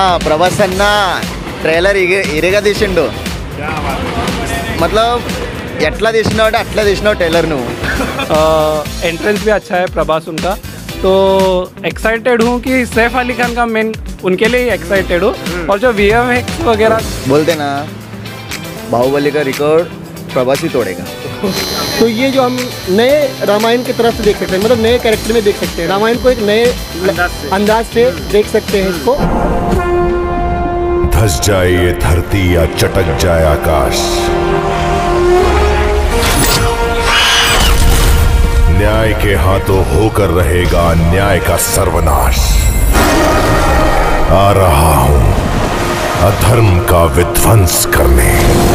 ప్రభాస్ అన్న ట్రైలర్ ఇరగా తీసిండు. मतलब ఎట్లా తీసినావు అట్లా తీసినావు ట్రైలర్ నువ్వు. एंट्रेंस भी अच्छा है प्रभास उनका, तो एक्साइटेड हूँ कि सैफ अली खान का मेन उनके लिए ही एक्साइटेड हूँ. और जो VFX वगैरह बोलते ना बाहुबली का रिकॉर्ड प्रभास ही तोड़ेगा. तो ये जो हम नए रामायण की तरफ से देख सकते हैं, मतलब नए कैरेक्टर में देख सकते हैं, रामायण को एक नए अंदाज से देख सकते हैं इसको. धस जाए ये धरती या चटक जाए आकाश, न्याय के हाथों होकर रहेगा न्याय का सर्वनाश. आ रहा हूं अधर्म का विध्वंस करने.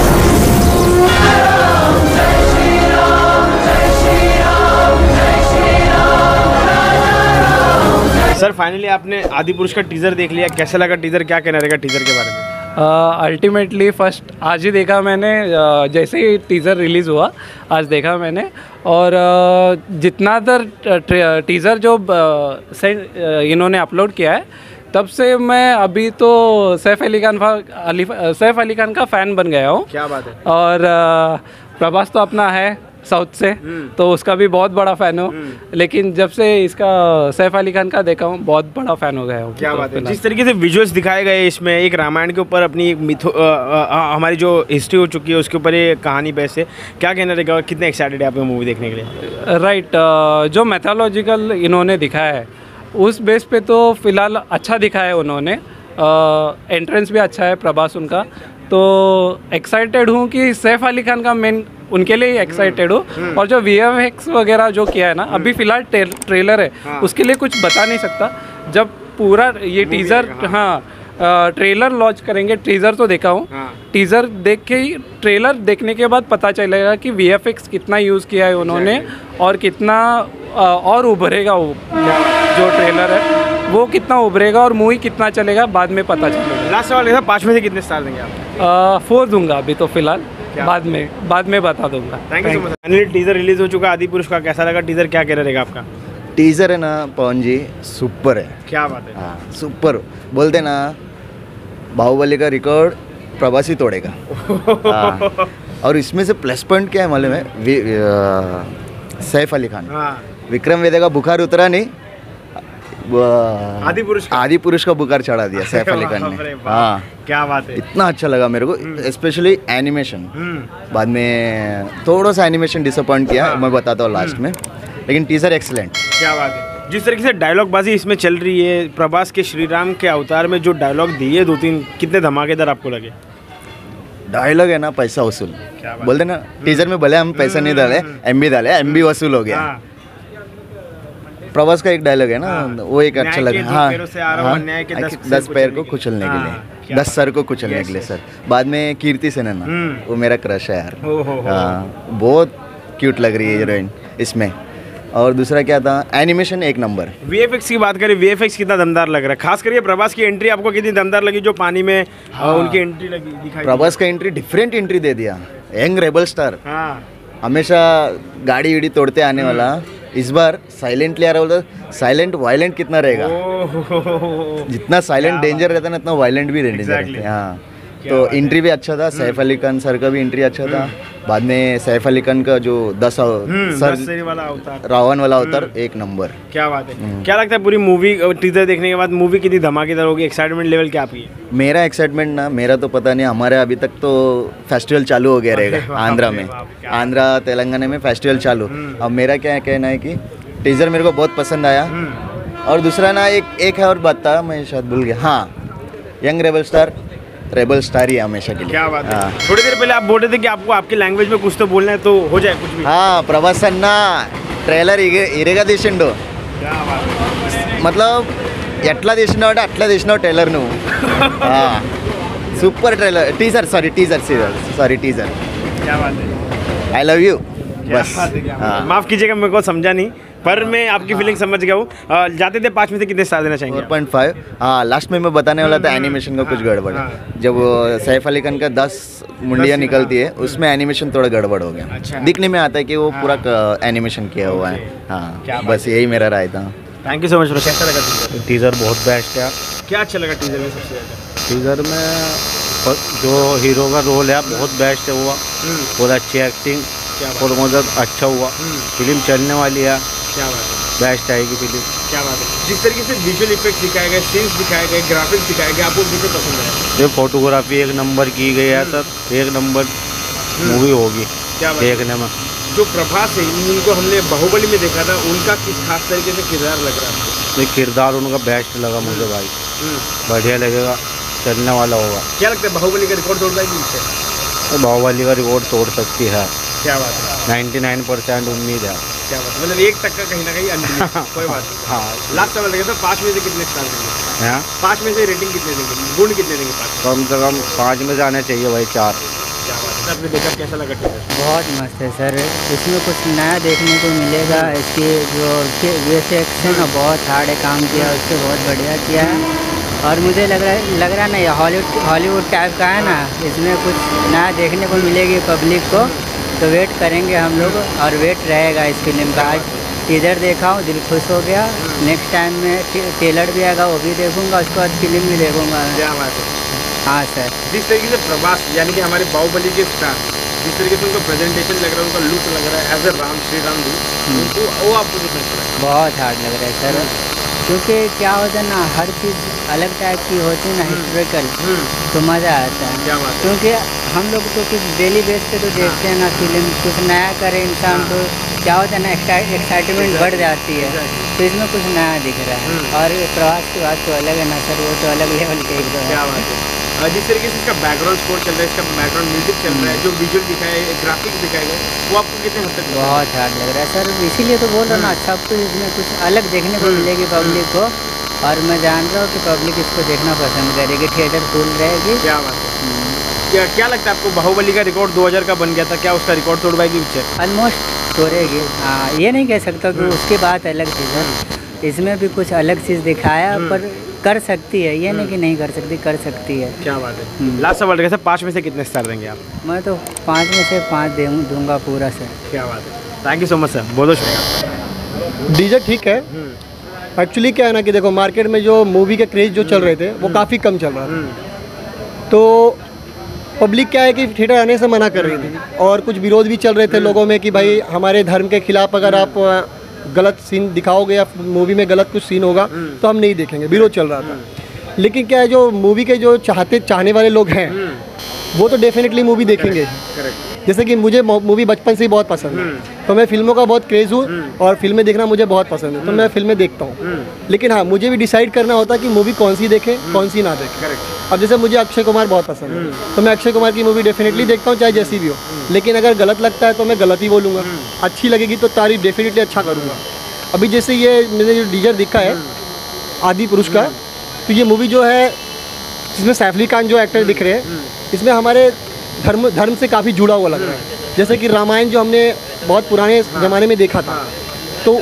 सर फाइनली आपने आदि पुरुष का टीजर देख लिया, कैसा लगा टीजर, क्या कहना रहेगा टीजर के बारे में? अल्टीमेटली फर्स्ट आज ही देखा मैंने, जैसे ही टीज़र रिलीज़ हुआ आज देखा मैंने. और जितना देर टीज़र जो इन्होंने अपलोड किया है तब से मैं अभी तो सैफ अली खान का फ़ैन बन गया हूँ. क्या बात है. और प्रभास तो अपना है साउथ से, तो उसका भी बहुत बड़ा फ़ैन हूँ. लेकिन जब से इसका सैफ अली खान का देखा हूँ बहुत बड़ा फ़ैन हो गया हूँ. क्या बात है. जिस तरीके से विजुअल्स दिखाए गए इसमें, एक रामायण के ऊपर अपनी एक हमारी जो हिस्ट्री हो चुकी है उसके ऊपर ये कहानी बेस है, क्या कहना रहेगा, कितने एक्साइटेड है आप मूवी देखने के लिए? राइट, जो मैथोलॉजिकल इन्होंने दिखाया है उस बेस पे तो फ़िलहाल अच्छा दिखाया है उन्होंने. एंट्रेंस भी अच्छा है प्रभास उनका, तो एक्साइटेड हूँ कि सैफ अली खान का मेन उनके लिए ही एक्साइटेड हूँ. और जो VFX वगैरह जो किया है ना, अभी फ़िलहाल ट्रेलर है, उसके लिए कुछ बता नहीं सकता. जब पूरा ये टीज़र, ट्रेलर लॉन्च करेंगे, टीज़र तो देखा हूँ, टीज़र देख के ही ट्रेलर देखने के बाद पता चलेगा कि VFX कितना यूज़ किया है उन्होंने और कितना और उभरेगा वो जो ट्रेलर है वो कितना उभरेगा और मूवी कितना चलेगा बाद में पता चलेगा. लास्ट सवाल है, 5 में से कितने स्टार देंगे आप? 4 दूंगा अभी तो फ़िलहाल, बाद में बता दूंगा. Thank you so much. Finally teaser release हो चुका आदि पुरुष का, कैसा लगा टीज़र, क्या कहना रहेगा आपका? टीजर है ना पवन जी सुपर है. क्या बात है. हाँ सुपर. बोलते ना बाहुबली का रिकॉर्ड प्रभास ही तोड़ेगा. और इसमें से प्लस पॉइंट क्या है मालूम है? सैफ अली खान. विक्रम वेदा का बुखार उतरा नहीं, आदि पुरुष का बुखार चढ़ा दिया सैफ अली खान ने. हाँ क्या बात है. इतना अच्छा लगा मेरे को, स्पेशली एनिमेशन. बाद में थोड़ा सा एनिमेशन डिसअपॉइंट किया, मैं बताता हूँ लास्ट में, लेकिन टीजर एक्सीलेंट. क्या बात है. जिस तरीके से डायलॉग बाजी इसमें चल रही है, प्रभास के श्री राम के अवतार में जो डायलॉग दिए 2-3, कितने धमाकेदार आपको लगे? डायलॉग है ना पैसा वसूल. बोलते ना टीजर में भले हम पैसा नहीं डाले, MB डाले, MB वसूल हो गया. प्रभास का एक डायलॉग है ना, वो एक अच्छा लगा. हाँ 10 पैर को कुचलने के लिए, 10 सर को कुचलने के लिए सर. बाद में कीर्ति सेनन, वो मेरा क्रश है यार. हाँ बहुत क्यूट लग रही है हीरोइन इसमें. और दूसरा क्या था, एनिमेशन एक नंबर. VFX की बात करें, VFX कितना दमदार लग रहा है, खास करके प्रभास की एंट्री आपको कितनी दमदार लगी, जो पानी में उनकी एंट्री लगी दिखाई. प्रभास का एंट्री डिफरेंट एंट्री दे दिया. यंग रेबल स्टार, हमेशा गाड़ी वीड़ी तोड़ते आने वाला, इस बार साइलेंटली आ रहा. बोलता साइलेंट वायलेंट कितना रहेगा. जितना साइलेंट डेंजर रहता है ना उतना वायलेंट भी डेंजर रहता है. हाँ तो एंट्री भी अच्छा था. सैफ अली खान सर का भी एंट्री अच्छा था. बाद में सैफ अली खान का जो 10 वाला अवतार, रावण वाला अवतार एक नंबर. क्या बात है. क्या लगता है पूरी मूवी टीजर देखने के बाद मूवी कितनी धमाकेदार होगी, एक्साइटमेंट लेवल क्या आपकी? मेरा एक्साइटमेंट ना, मेरा तो पता नहीं, हमारे अभी तक तो फेस्टिवल चालू हो गया रहेगा आंध्रा में, आंध्रा तेलंगाना में फेस्टिवल चालू. अब मेरा क्या कहना है कि टीजर मेरे को बहुत पसंद आया. और दूसरा ना एक है और बात था, मैं शायद भूल गया. हाँ यंग रेबल स्टार ही हमेशा के लिए. क्या बात है. थोड़ी देर पहले आप बोल रहे थे कि आपको आपकी लैंग्वेज में कुछ तो बोलना है, तो हो जाए कुछ भी. हाँ प्रभास अन्ना ट्रेलर ఇరగా తీసిండు. मतलब ఎట్లా తీసినావు అట్లా తీసినావు ట్రైలర్ నువ్వు. Super trailer. टीजर. क्या बात है. I love you. बस माफ़ कीजिएगा, मेरे को समझा नहीं, पर मैं आपकी फीलिंग समझ गया हूँ. जाते थे 5 में से कितने स्टार देना चाहेंगे? 4.5. हाँ लास्ट में मैं बताने वाला था एनिमेशन का कुछ गड़बड़. जब सैफ अली खान का 10 मुंडियाँ निकलती है उसमें एनिमेशन थोड़ा गड़बड़ हो गया. दिखने में आता है कि वो पूरा एनिमेशन किया हुआ है. हाँ बस यही मेरा राय था. Thank you so much. कैसा लगा टीजर? टीज़र बहुत बेस्ट है। क्या अच्छा लगा टीजर में सबसे ज़्यादा? टीज़र में जो हीरो का रोल है बहुत बेस्ट है हुआ, और अच्छी एक्टिंग और मतलब अच्छा हुआ। फिल्म चलने वाली है, क्या बात है, बेस्ट आएगी फिल्म। क्या बात है। जिस तरीके से विजुअल इफेक्ट दिखाए गए, सीन्स दिखाए गए, ग्राफिक्स दिखाए गए, आपको कितने पसंद है? ये फोटोग्राफी एक नंबर की गई है सर, एक नंबर मूवी होगी क्या बात है। देखने में। जो प्रभास है, इनको हमने बाहुबली में देखा था, उनका किस खास तरीके से किरदार लग रहा है? ये किरदार उनका बेस्ट लगा मुझे भाई, बढ़िया लगेगा, चलने वाला होगा। क्या लगता है बाहुबली का रिकॉर्ड तोड़ पाएगी इससे? तो बाहुबली का रिकॉर्ड तोड़ सकती है, क्या बात है, 99% उम्मीद है। क्या बात है, मतलब 1% कहीं ना कहीं अनबिलीव। कोई बात नहीं। हाँ, लास्ट सवाल लगे तो 5 में से कितने स्टार देंगे? हाँ 5 में से रेटिंग कितने देंगे, गुण कितने देंगे 5? कम से कम 5 में से आने चाहिए भाई, 4। क्या बात है। आपने देखा, कैसा लगा टीजर? बहुत मस्त है सर, इसमें कुछ नया देखने को मिलेगा। इसकी जो VFX है ना, बहुत हार्ड काम किया है, उससे बहुत बढ़िया किया है। और मुझे लग रहा है ना, ये हॉलीवुड टाइप का है ना, इसमें कुछ नया देखने को मिलेगी पब्लिक को। तो वेट करेंगे हम लोग, और वेट रहेगा इस फिल्म का। आज टीजर देखा हूँ, दिल खुश हो गया। नेक्स्ट टाइम में ट्रेलर भी आएगा, वो भी देखूँगा, उसके बाद फिल्म भी देखूँगा। क्या बात है। हाँ सर, जिस तरीके से प्रभास यानी कि हमारे बाहुबली के स्टार, जिस तरीके से उनका प्रेजेंटेशन लग रहा है, उनका लुक लग रहा है एज ए राम, श्री राम जी, उनको वो आपको कितना अच्छा लगा? बहुत हार्ड लग रहा है सर, क्योंकि क्या होता है ना, हर चीज़ अलग टाइप की होती है ना, हिस्टोरिकल, तो मज़ा आता है। क्या बात है। क्योंकि हम लोग तो कुछ डेली बेस पे तो देखते हैं ना फिल्म, कुछ नया करे इंसान तो क्या होता है ना, एक्साइटमेंट बढ़ जाती है। तो इसमें कुछ नया दिख रहा है। और प्रवास की बात तो अलग है ना सर, वो तो अलग लेवल के एकदम। क्या बात है। जिस तरीके से इसका बैकग्राउंड स्कोर चल रहा है, इसका बैकग्राउंड म्यूजिक चल रहा है, जो विजुअल दिखाए, ग्राफिक्स दिखाए गए, वो आपको कितने हद तक? बहुत हार्ड लग रहा है सर, इसीलिए तो बोल रहा हूँ ना, सब कुछ इसमें कुछ अलग देखने को मिलेगी पब्लिक को। और मैं जान रहा हूँ कि पब्लिक इसको देखना पसंद करेगी, थिएटर फुल रहेगी। क्या बात है। क्या लगता है आपको, बाहुबली का रिकॉर्ड 2000 का बन गया था, क्या उसका रिकॉर्ड तोड़ पाएगी पिक्चर? ऑलमोस्ट तोड़ेगी। हाँ, ये नहीं कह सकता कि उसकी बात अलग थी सर, इसमें भी कुछ अलग चीज़ दिखाया, पर कर सकती है, ये नहीं कि नहीं कर सकती, कर सकती है। क्या बात है। लास्ट सवाल कैसे, 5 में से कितने स्टार देंगे आप? मैं तो 5 में से 5 दूंगा पूरा सर। क्या बात है। Thank you so much sir, बहुत बहुत शुक्रिया। डीजे ठीक है। एक्चुअली क्या है ना कि देखो, मार्केट में जो मूवी के क्रेज जो चल रहे थे वो काफ़ी कम चल रहा था। तो पब्लिक क्या है कि थिएटर आने से मना कर रही थी, और कुछ विरोध भी चल रहे थे लोगों में कि भाई हमारे धर्म के खिलाफ अगर आप गलत सीन दिखाओगे या मूवी में गलत कुछ सीन होगा तो हम नहीं देखेंगे, विरोध चल रहा था। लेकिन क्या है, जो मूवी के जो चाहने वाले लोग हैं वो तो डेफिनेटली मूवी देखेंगे। जैसे कि मुझे मूवी बचपन से ही बहुत पसंद है, तो मैं फिल्मों का बहुत क्रेज़ हूँ, और फिल्में देखना मुझे बहुत पसंद है, तो मैं फिल्में देखता हूँ। लेकिन हाँ, मुझे भी डिसाइड करना होता है कि मूवी कौन सी देखें, कौन सी ना देखें। अब जैसे मुझे अक्षय कुमार बहुत पसंद है, तो मैं अक्षय कुमार की मूवी डेफिनेटली देखता हूँ, चाहे जैसी भी हो। लेकिन अगर गलत लगता है तो मैं गलत ही बोलूँगा, अच्छी लगेगी तो तारीफ डेफिनेटली अच्छा करूँगा। अभी जैसे ये मैंने जो टीजर देखा है आदि पुरुष का, तो ये मूवी जो है, जिसमें सैफ अली खान जो एक्टर दिख रहे हैं, इसमें हमारे धर्म से काफ़ी जुड़ा हुआ लग रहा है। जैसे कि रामायण जो हमने बहुत पुराने ज़माने में देखा था, तो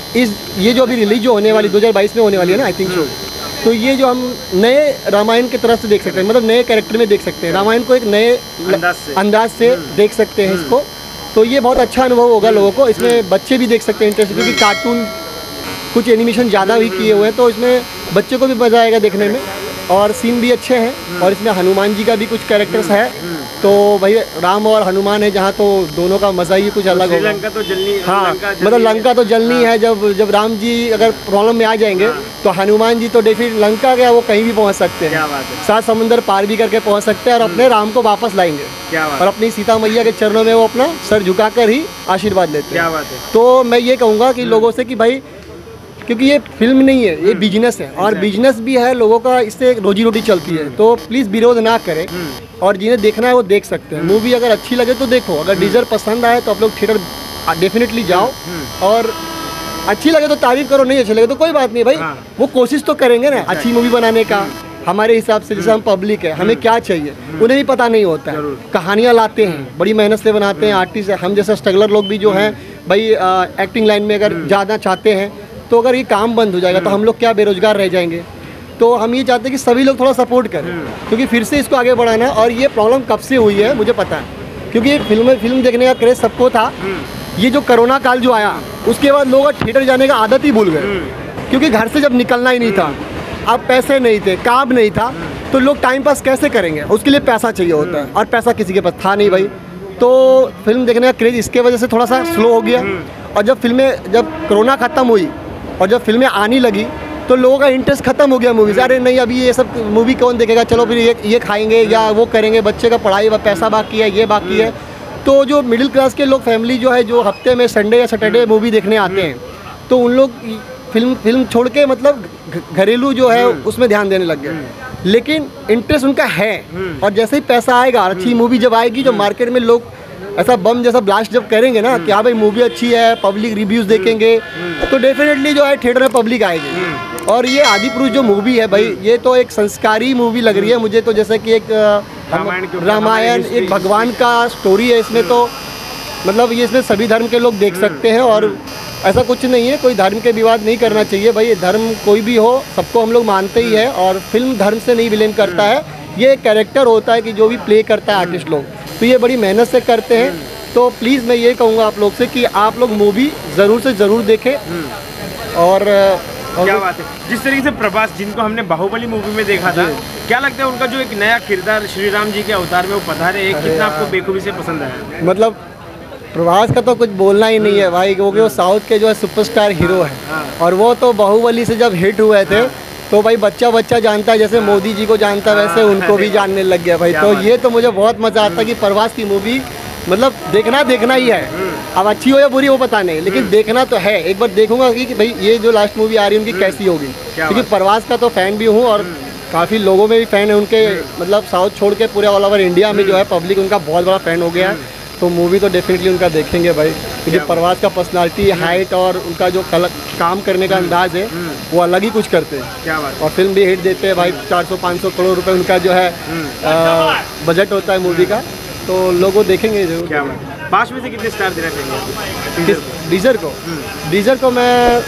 ये जो अभी रिलीज जो होने वाली 2022 में होने वाली है ना, आई थिंक सो, तो ये जो हम नए रामायण की तरह से देख सकते हैं, मतलब नए कैरेक्टर में देख सकते हैं, रामायण को एक नए अंदाज से देख सकते हैं इसको। तो ये बहुत अच्छा अनुभव होगा लोगों को। इसमें बच्चे भी देख सकते हैं इंटरेस्ट, क्योंकि कार्टून कुछ एनिमेशन ज़्यादा भी किए हुए हैं, तो इसमें बच्चे को भी मज़ा आएगा देखने में, और सीन भी अच्छे हैं। और इसमें हनुमान जी का भी कुछ कैरेक्टर्स है, तो भाई राम और हनुमान है जहाँ, तो दोनों का मज़ा ही कुछ अलग होगा। लंका तो जलनी, हाँ, मतलब लंका तो जलनी है। जब राम जी अगर प्रॉब्लम में आ जाएंगे तो हनुमान जी तो डेफिनेटली लंका गया, वो कहीं भी पहुँच सकते हैं, 7 समुंदर पार भी करके पहुँच सकते हैं, और अपने राम को वापस लाएंगे, और अपनी सीता मैया के चरणों में वो अपना सर झुकाकर ही आशीर्वाद लेते हैं। क्या बात है। तो मैं ये कहूँगा कि लोगों से कि भाई, क्योंकि ये फिल्म नहीं है, ये बिजनेस है, और बिजनेस भी है, लोगों का इससे रोजी रोटी चलती है। तो प्लीज़ विरोध ना करें, और जिन्हें देखना है वो देख सकते हैं। मूवी अगर अच्छी लगे तो देखो, अगर टीजर पसंद आए तो आप लोग थिएटर डेफिनेटली जाओ, और अच्छी लगे तो तारीफ करो, नहीं अच्छी लगे तो कोई बात नहीं भाई, वो कोशिश तो करेंगे ना अच्छी मूवी बनाने का। हमारे हिसाब से, जैसे हम पब्लिक है, हमें क्या चाहिए उन्हें भी पता नहीं होता है। कहानियाँ लाते हैं, बड़ी मेहनत से बनाते हैं आर्टिस्ट, हम जैसे स्ट्रगलर लोग भी जो हैं भाई, एक्टिंग लाइन में अगर जाना चाहते हैं, तो अगर ये काम बंद हो जाएगा तो हम लोग क्या बेरोजगार रह जाएंगे। तो हम ये चाहते हैं कि सभी लोग थोड़ा सपोर्ट करें, क्योंकि फिर से इसको आगे बढ़ाना है। और ये प्रॉब्लम कब से हुई है मुझे पता है, क्योंकि ये फिल्म देखने का क्रेज़ सबको था। ये जो कोरोना काल जो आया, उसके बाद लोग थिएटर जाने का आदत ही भूल गए। क्योंकि घर से जब निकलना ही नहीं था, अब पैसे नहीं थे, काम नहीं था, तो लोग टाइम पास कैसे करेंगे? उसके लिए पैसा चाहिए होता है, और पैसा किसी के पास था नहीं भाई। तो फिल्म देखने का क्रेज़ इसके वजह से थोड़ा सा स्लो हो गया। और जब कोरोना ख़त्म हुई और जब फिल्में आने लगी तो लोगों का इंटरेस्ट ख़त्म हो गया मूवीज़। अरे नहीं, अभी ये सब मूवी कौन देखेगा, चलो फिर ये खाएंगे या वो करेंगे, बच्चे का पढ़ाई पैसा बाकी है, ये बाकी है। तो जो मिडिल क्लास के लोग, फैमिली जो है, जो हफ्ते में संडे या सैटरडे मूवी देखने आते हैं, तो उन लोग फिल्म छोड़ के मतलब घरेलू जो है उसमें ध्यान देने लग गए। लेकिन इंटरेस्ट उनका है, और जैसे ही पैसा आएगा, अच्छी मूवी जब आएगी, जो मार्केट में लोग ऐसा बम जैसा ब्लास्ट जब करेंगे ना कि हाँ भाई मूवी अच्छी है, पब्लिक रिव्यूज़ देखेंगे, तो डेफिनेटली जो है थिएटर में पब्लिक आएगी। और ये आदिपुरुष जो मूवी है भाई, ये तो एक संस्कारी मूवी लग रही है मुझे, तो जैसे कि एक रामायण, एक भगवान का स्टोरी है इसमें। तो मतलब ये इसमें सभी धर्म के लोग देख सकते हैं, और ऐसा कुछ नहीं है, कोई धर्म के विवाद नहीं करना चाहिए भाई। धर्म कोई भी हो, सबको हम लोग मानते ही है, और फिल्म धर्म से नहीं विलेन करता है। ये एक कैरेक्टर होता है कि जो भी प्ले करता है आर्टिस्ट लोग, तो ये बड़ी मेहनत से करते हैं। तो प्लीज़ मैं ये कहूँगा आप लोग से कि आप लोग मूवी ज़रूर से ज़रूर देखें। और क्या बात है, जिस तरीके से प्रभास, जिनको हमने बाहुबली मूवी में देखा था, क्या लगता है उनका जो एक नया किरदार श्री राम जी के अवतार में वो पधारे हैं, कितना आपको बेखूबी से पसंद आया? मतलब प्रभास का तो कुछ बोलना ही नहीं है भाई, क्योंकि वो साउथ के जो है सुपरस्टार हीरो है, और वो तो बाहुबली से जब हिट हुए थे तो भाई बच्चा जानता है, जैसे मोदी जी को जानता है वैसे उनको भी जानने लग गया भाई। तो ये तो मुझे बहुत मज़ा आता है कि प्रभास की मूवी मतलब देखना ही है। अब अच्छी हो या बुरी वो पता नहीं, लेकिन देखना तो है। एक बार देखूंगा कि भाई ये जो लास्ट मूवी आ रही है उनकी कैसी होगी, क्योंकि प्रभास का तो फ़ैन भी हूँ, और काफ़ी लोगों में भी फ़ैन है उनके, मतलब साउथ छोड़ के पूरे ऑल ओवर इंडिया में जो है पब्लिक उनका बहुत बड़ा फ़ैन हो गया है। तो मूवी तो डेफिनेटली उनका देखेंगे भाई, क्योंकि प्रभास का पर्सनालिटी, हाइट और उनका जो काम करने का अंदाज है वो अलग ही कुछ करते हैं। क्या बात। और फिल्म भी हिट देते हैं भाई, 400-500 करोड़ रुपए उनका जो है बजट होता है मूवी का, तो लोगों देखेंगे जरूर। क्या बात। 5 में से कितने स्टार देना चाहिए डीजर को मैं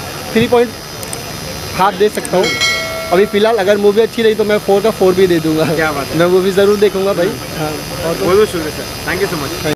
3.5 दे सकता हूँ अभी फिलहाल। अगर मूवी अच्छी रही तो मैं 4 का 4 भी दे दूंगा। क्या बात है। मैं मूवी ज़रूर देखूंगा भाई। हाँ, और बहुत शुक्रिया sir, thank you so much.